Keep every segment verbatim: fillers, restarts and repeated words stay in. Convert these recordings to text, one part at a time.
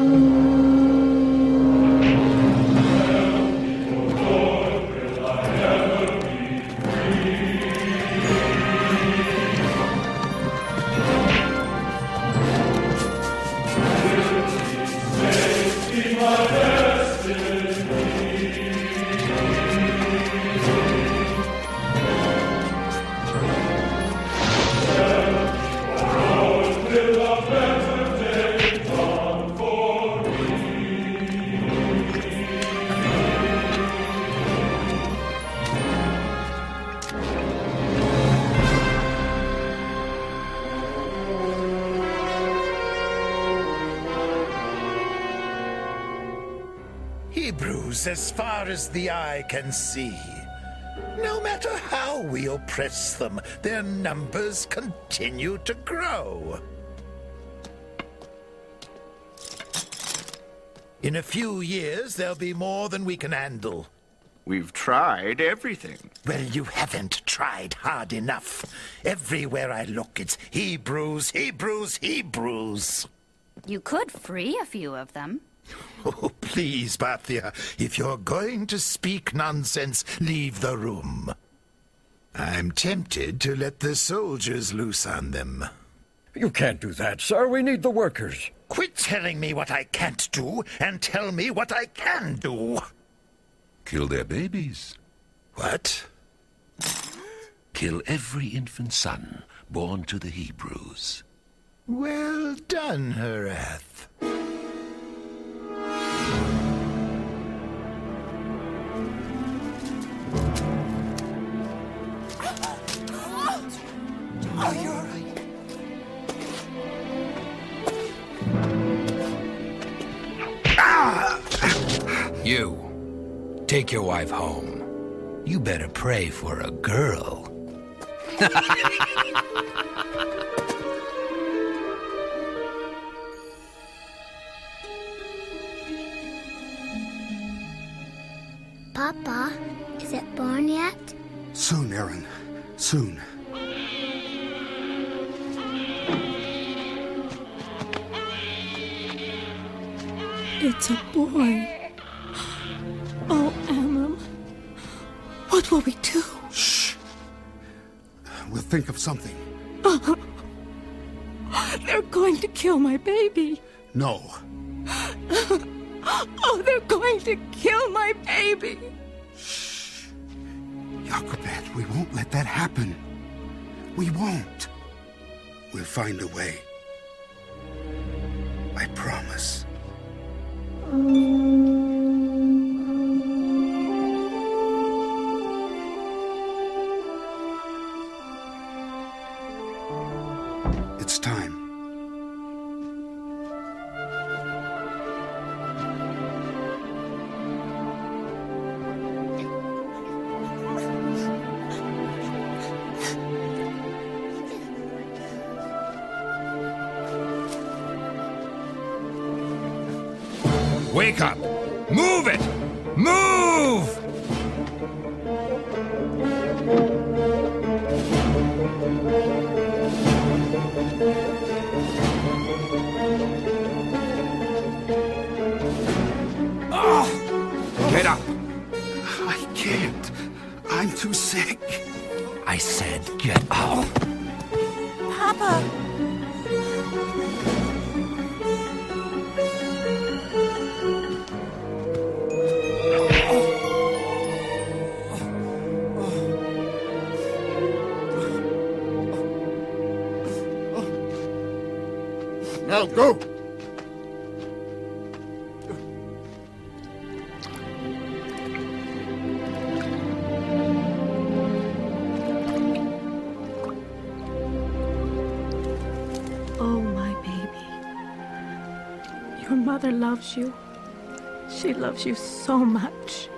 Hebrews as far as the eye can see. No matter how we oppress them, their numbers continue to grow. In a few years, there'll be more than we can handle. We've tried everything. Well, you haven't tried hard enough. Everywhere I look, it's Hebrews, Hebrews, Hebrews. You could free a few of them. Oh, please, Bhatia, if you're going to speak nonsense, leave the room. I'm tempted to let the soldiers loose on them. You can't do that, sir. We need the workers. Quit telling me what I can't do, and tell me what I can do. Kill their babies. What? Kill every infant son born to the Hebrews. Well done, Herath. Are you all right? Ah! You, take your wife home. You better pray for a girl. Papa, is it born yet? Soon, Aaron. Soon. It's a boy. Oh, Amram. What will we do? Shh. We'll think of something. Uh, they're going to kill my baby. No. Oh, they're going to kill my baby. Shh. Jochebed, we won't let that happen. We won't. We'll find a way. I promise. It's time. Wake up! Move it! Move! Oh! Get up! I can't. I'm too sick. I said get up. Papa! Now go! Oh, my baby. Your mother loves you. She loves you so much.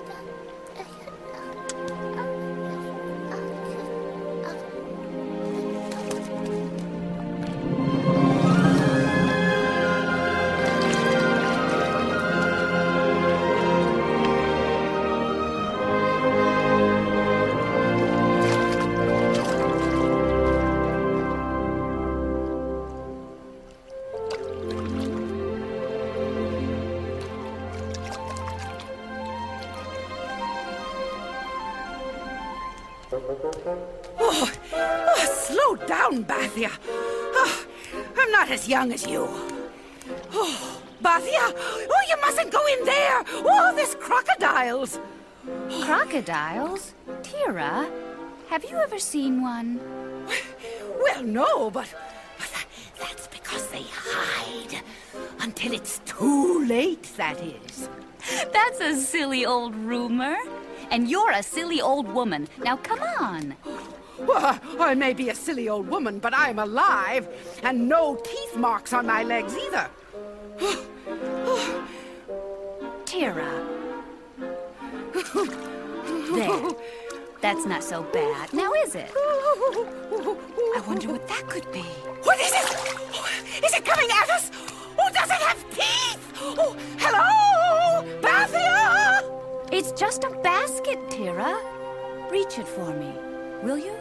Oh, oh, slow down, Bathia. Oh, I'm not as young as you. Oh, Bathia! Oh, you mustn't go in there! Oh, there's crocodiles! Crocodiles? Tira, have you ever seen one? Well, no, but, but that, that's because they hide. Until it's too late, that is. That's a silly old rumor. And you're a silly old woman. Now, come on. Well, I may be a silly old woman, but I'm alive. And no teeth marks on my legs, either. Tira. There. That's not so bad. Now, is it? I wonder what that could be. What is it? Is it coming at us? Oh, does it have teeth? Oh, hello? Bathia? It's just a basket, Tira. Reach it for me, will you?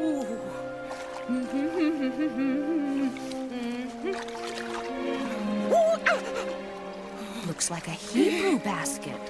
Looks like a Hebrew basket.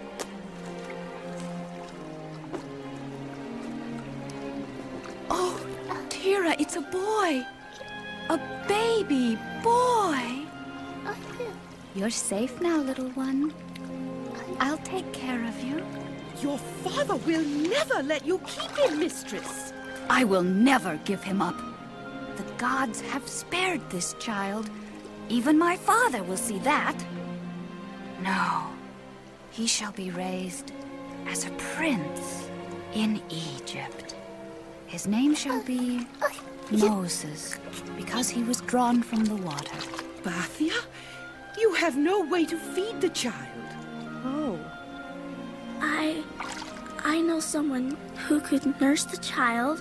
Oh, Tira, it's a boy. A baby boy. You're safe now, little one. I'll take care of you. Your father will never let you keep him, mistress. I will never give him up. The gods have spared this child. Even my father will see that. No, he shall be raised as a prince in Egypt. His name shall be Moses, because he was drawn from the water. Bathia, you have no way to feed the child. Oh. I... I know someone who could nurse the child.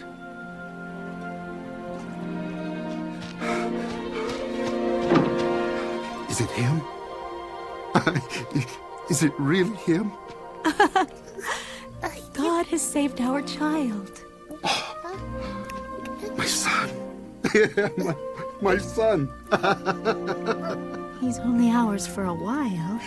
Is it him? Is it really him? God has saved our child. Oh, my son. my, my son. He's only ours for a while.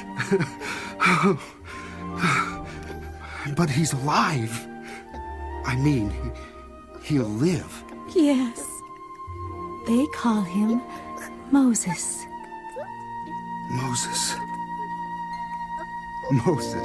But he's alive. I mean, he'll live. Yes. They call him Moses. Moses. Moses.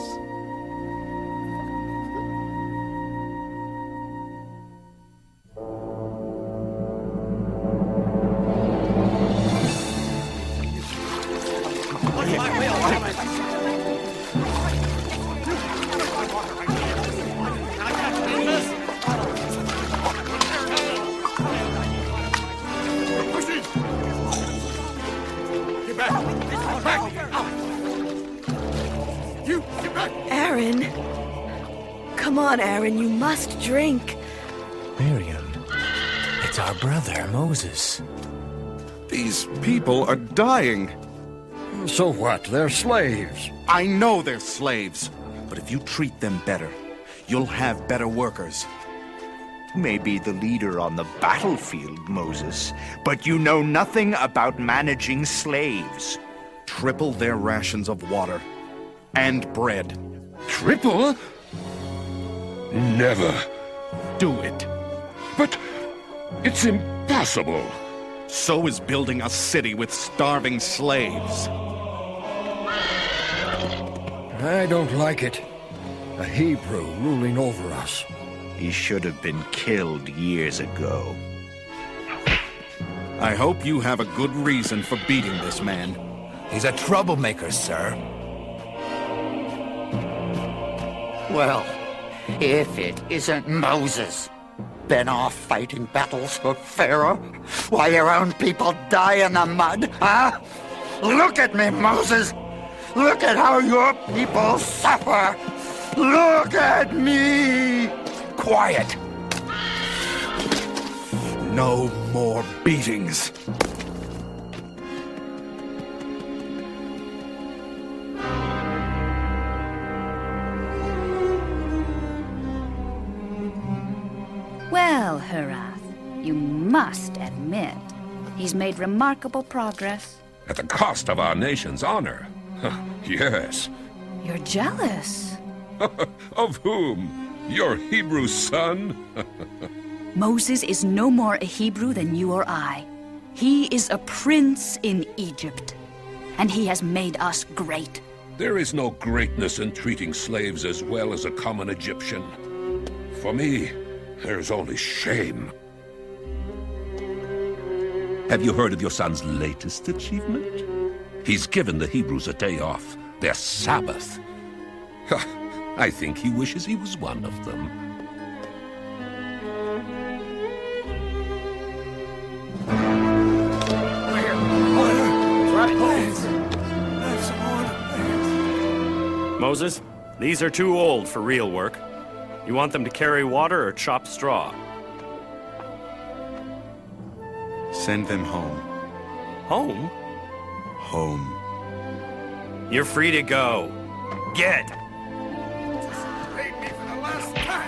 Aaron. Come on, Aaron, you must drink. Miriam, it's our brother, Moses. These people are dying. So what? They're slaves. I know they're slaves, but if you treat them better, you'll have better workers. You may be the leader on the battlefield, Moses, but you know nothing about managing slaves. Triple their rations of water and bread. Triple? Never. Do it. But it's impossible. So is building a city with starving slaves. I don't like it. A Hebrew ruling over us. He should have been killed years ago. I hope you have a good reason for beating this man. He's a troublemaker, sir. Well, if it isn't Moses, been off fighting battles for Pharaoh while your own people die in the mud, huh? Look at me, Moses! Look at how your people suffer! Look at me! Quiet! No more beatings. Well, Herath, you must admit, he's made remarkable progress. At the cost of our nation's honor. Yes. You're jealous. Of whom? Your Hebrew son? Moses is no more a Hebrew than you or I. He is a prince in Egypt, and he has made us great. There is no greatness in treating slaves as well as a common Egyptian. For me, there's only shame. Have you heard of your son's latest achievement? He's given the Hebrews a day off, their Sabbath. I think he wishes he was one of them. Moses, these are too old for real work. You want them to carry water or chop straw? Send them home. Home? Home. You're free to go. Get! Leave me for the last time!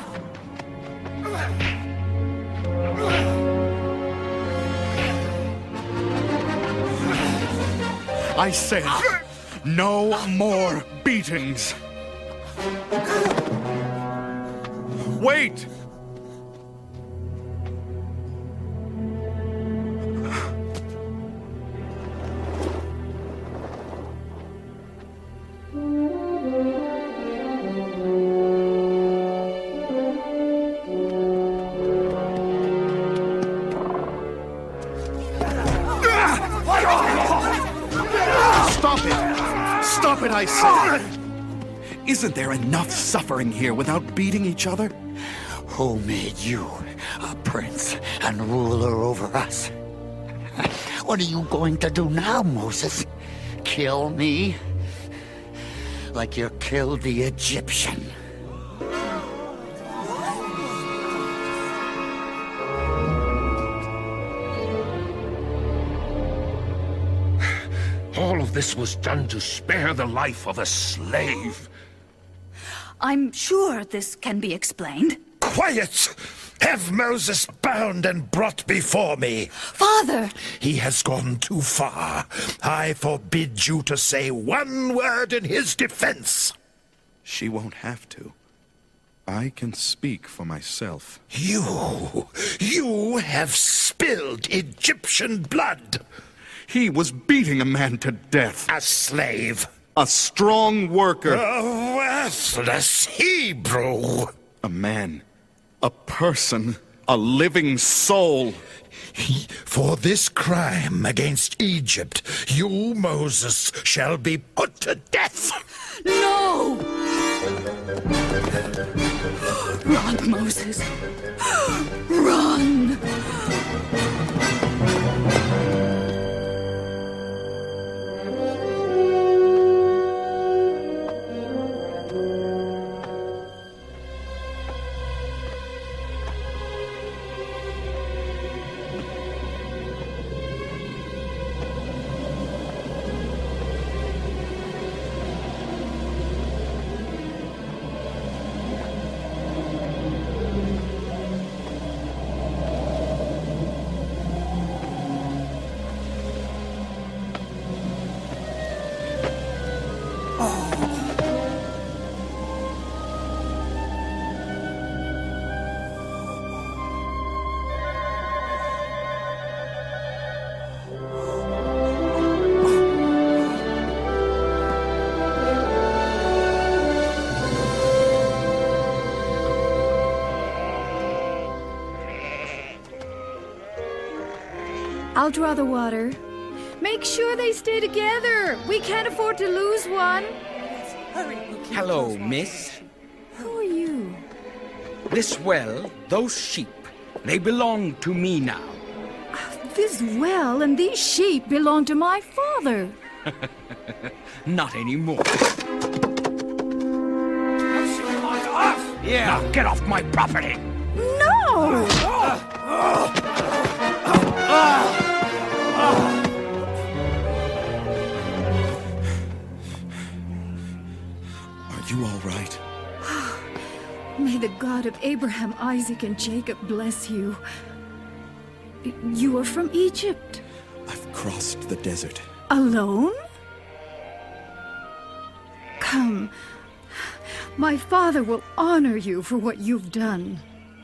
I said, no more beatings. Wait! Stop it! Stop it, I say! Isn't there enough suffering here without beating each other? Who made you a prince and ruler over us? What are you going to do now, Moses? Kill me? Like you killed the Egyptian? All of this was done to spare the life of a slave. I'm sure this can be explained. Quiet! Have Moses bound and brought before me. Father! He has gone too far. I forbid you to say one word in his defense. She won't have to. I can speak for myself. You... you have spilled Egyptian blood. He was beating a man to death. A slave. A strong worker. A worthless Hebrew. A man. A person. A living soul. He, for this crime against Egypt, you, Moses, shall be put to death. No! Run, Moses. Run! I'll draw the water. Make sure they stay together. We can't afford to lose one. Hello, miss. Who are you? This well, those sheep, they belong to me now. This well and these sheep belong to my father. Not anymore. Yeah, now get off my property. No! Are you all right? May the God of Abraham, Isaac, and Jacob bless you. You are from Egypt. I've crossed the desert. Alone? Come. My father will honor you for what you've done.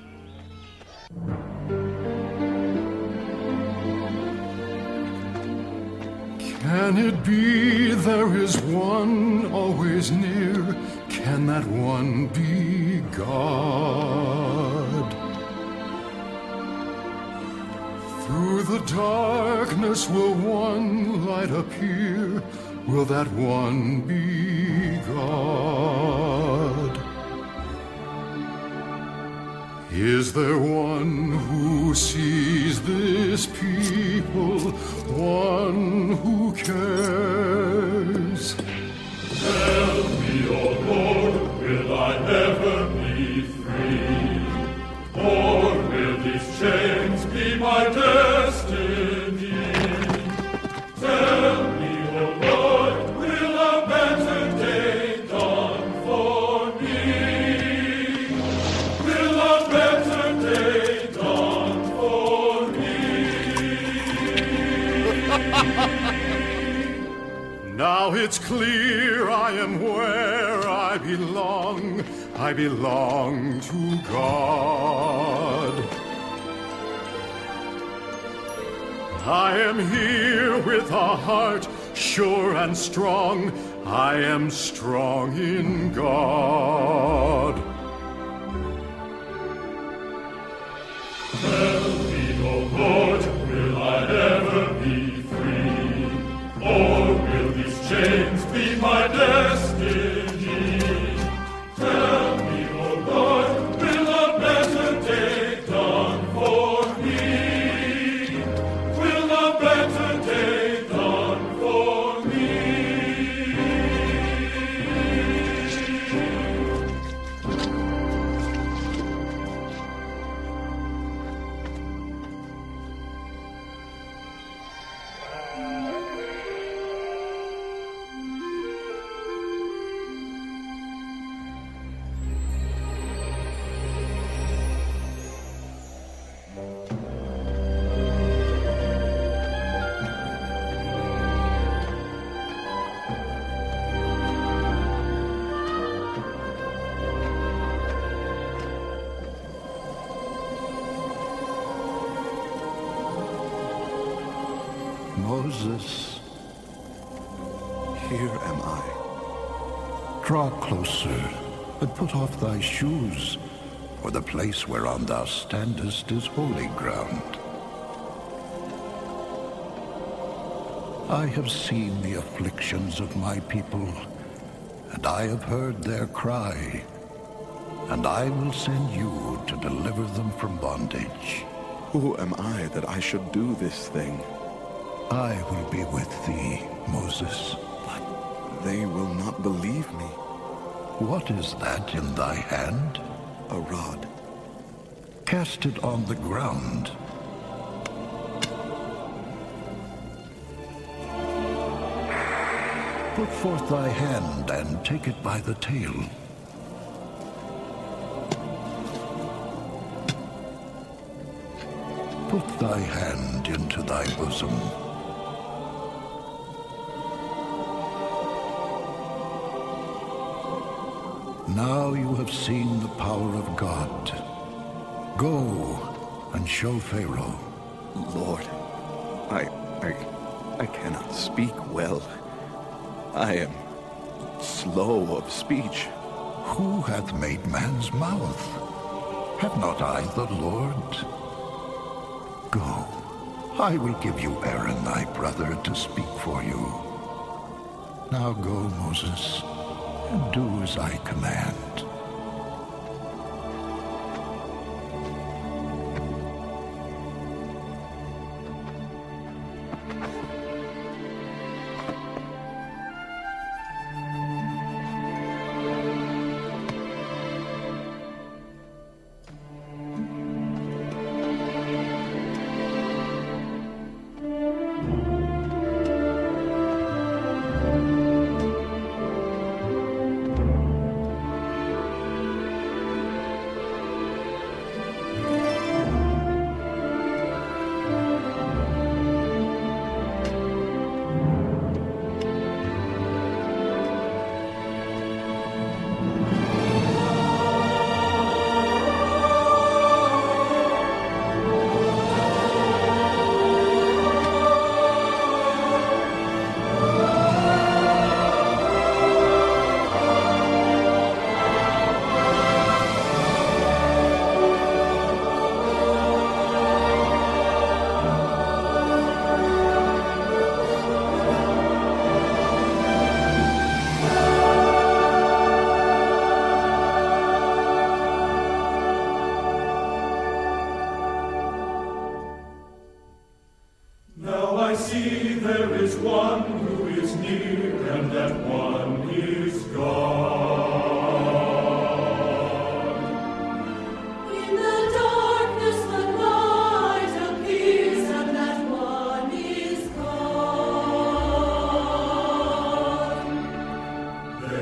Can it be there is one always near? Can that one be God? Through the darkness will one light appear? Will that one be God? Is there one who sees this people, one who cares? Tell me, O Lord, will I ever be free? Or will these chains be my destiny? Tell me, O Lord, will a better day dawn for me? Will a better day dawn for me? Now it's clear I am where I belong. I belong to God. I am here with a heart sure and strong. I am strong in God. Tell me, O Lord, will I ever be free? Or will these chains be my destiny? Tell me, O Lord, will a better day dawn for me? Will a better day dawn for me? Moses, here am I. Draw closer, and put off thy shoes, for the place whereon thou standest is holy ground. I have seen the afflictions of my people, and I have heard their cry, and I will send you to deliver them from bondage. Who am I that I should do this thing? I will be with thee, Moses. But they will not believe me. What is that in thy hand? A rod. Cast it on the ground. Put forth thy hand and take it by the tail. Put thy hand into thy bosom. Now you have seen the power of God. Go and show Pharaoh. Lord, I, I, I cannot speak well. I am slow of speech. Who hath made man's mouth? Have not I the Lord? Go. I will give you Aaron thy brother to speak for you. Now go, Moses, and do as I command.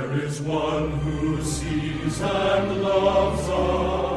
There is one who sees and loves us.